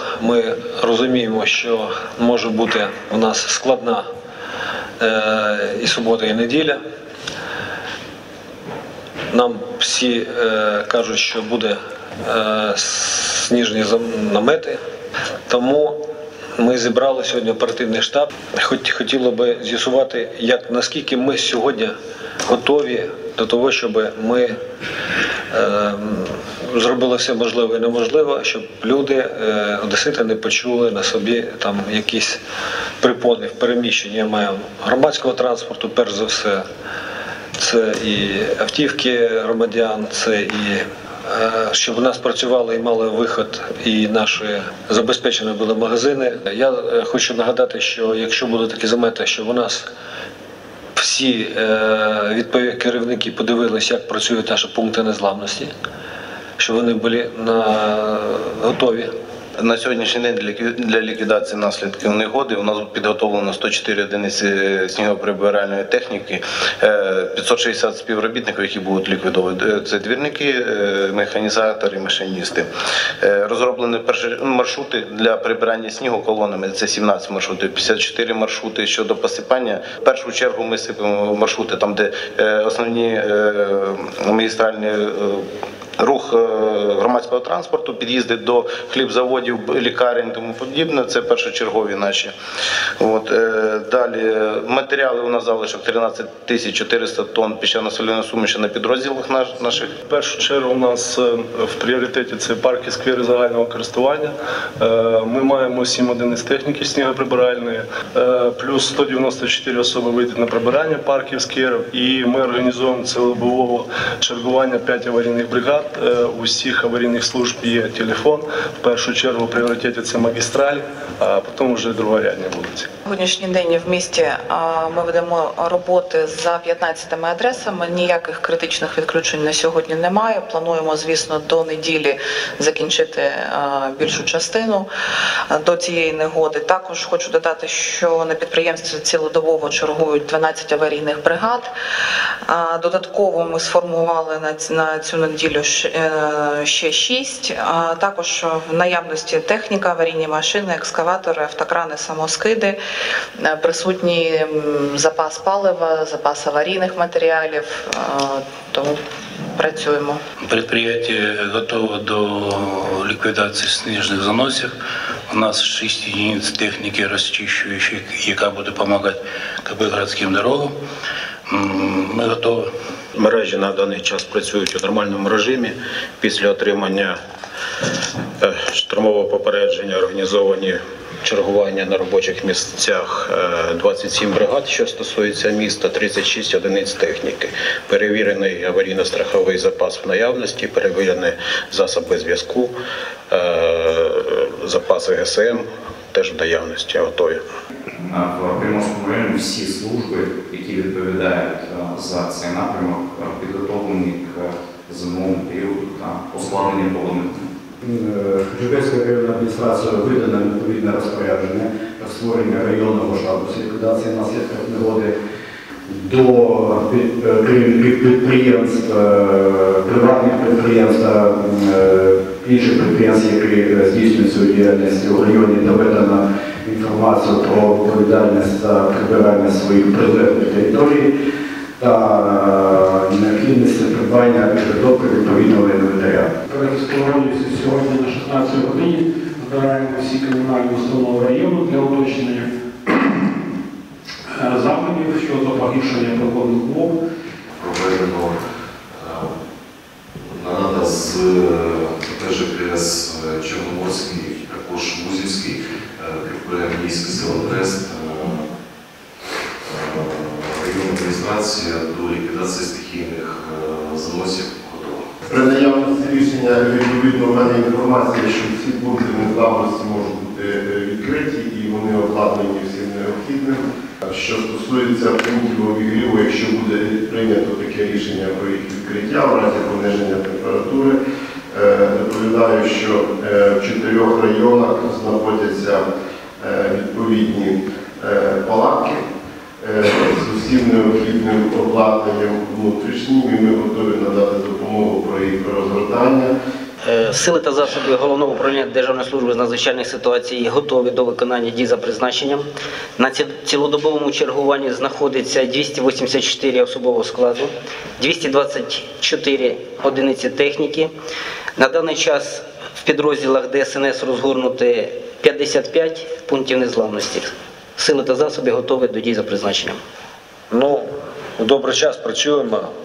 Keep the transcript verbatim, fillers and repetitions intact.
Ми розуміємо, що може бути у нас складна е, і субота, і неділя. Нам всі е, кажуть, що буде е, сніжні намети, тому ми зібрали сьогодні оперативний штаб. Хоч хотіло би з'ясувати, як наскільки ми сьогодні готові до того, щоб ми е, зробили все можливе і неможливе, щоб люди, е, одесити, не почули на собі там якісь препони в переміщенні. Маємо громадського транспорту, перш за все. Це і автівки громадян, це і щоб у нас працювали і мали вихід, і наші забезпечені були магазини. Я хочу нагадати, що якщо будуть такі замети, що у нас всі відповідні керівники подивилися, як працюють наші пункти незламності, щоб вони були на... готові. На сьогоднішній день для ліквідації наслідків негоди у нас підготовлено сто чотири одиниці снігоприбиральної техніки, п'ятсот шістдесят співробітників, які будуть ліквідовувати. Це двірники, механізатори, машиністи. Розроблені перші маршрути для прибирання снігу колонами, це сімнадцять маршрутів, п'ятдесят чотири маршрути щодо посипання. В першу чергу ми сипемо маршрути там, де основні магістральні рух громадського транспорту, під'їзди до хлібзаводів, лікарень і тому подібне. Це першочергові наші. От. Далі матеріали у нас залишок тринадцять тисяч чотириста тонн піщано-соляної суміші на підрозділах наших. В першу чергу у нас в пріоритеті це парки, сквери загального користування. Ми маємо сім одиниць техніки снігоприбиральної, плюс сто дев'яносто чотири особи вийдуть на прибирання парків, скверів, і ми організуємо цілодобове чергування п'ять аварійних бригад. У всіх аварійних служб є телефон. В першу чергу в пріоритеті це магістраль, а потім вже другорядні вулиці. Сьогоднішній день в місті ми ведемо роботи за п'ятнадцятьма адресами. Ніяких критичних відключень на сьогодні немає. Плануємо, звісно, до неділі закінчити більшу частину до цієї негоди. Також хочу додати, що на підприємстві цілодобово чергують дванадцять аварійних бригад. Додатково ми сформували на цю неділю ще шість. Також в наявності техніка, аварійні машини, екскаватори, автокрани, самоскиди. Присутній запас палива, запас аварійних матеріалів, тому працюємо. Предприятие готово до ліквідації сніжних заносів. У нас шість единиць техніки розчищуючої, яка буде допомагати городським дорогам. Ми готові. Мережі на даний час працюють у нормальному режимі. Після отримання штурмового попередження організовані чергування на робочих місцях двадцять сім бригад, що стосується міста, тридцять шість одиниць техніки. Перевірений аварійно-страховий запас в наявності, перевірені засоби зв'язку, запаси ге ес ем теж в наявності, готові. В Приморському районі всі служби, які відповідають за цей напрямок, підготовлені к зимовому періоду та ослаблення погодних. Житомирською районною адміністрацією видано відповідне розпорядження про створення районного штабу з ліквідації наслідків негоди до підприємств, приватних підприємств, інших підприємств, які здійснюють свою діяльність у районі, доведено інформацію про відповідальність за прибирання своїх прилеглих територій та необхідності придбання підготовки відповідного інвентаря. Реєструємося сьогодні на шістнадцятій годині, збираємо всі комунальні установи району для уточнення заходів щодо погіршення погодних умов. Проведено нарада з те же пе ес Чорноморський, також Музівський, КП Міський Село-Трест, районна адміністрація до ліквідації стихійних заносів готова. При наявності рішення відповідно в мене інформація, що всі пункти незламності можуть бути відкриті і вони обладнані всім необхідним. Що стосується пунктів обігріву, якщо буде прийнято таке рішення про їх відкриття в разі пониження температури, доповідаю, що в чотирьох районах знаходяться відповідні палатки з усім необхідним обладнанням внутрішнім, і ми готові надати допомогу про їх розгортання. Сили та засоби Головного управління Державної служби з надзвичайних ситуацій готові до виконання дій за призначенням. На цілодобовому чергуванні знаходиться двісті вісімдесят чотири особового складу, двісті двадцять чотири одиниці техніки. На даний час в підрозділах Д С Н С розгорнуті п'ятдесят п'ять пунктів незламності. Сили та засоби готові до дій за призначенням. Ну, у добрий час працюємо.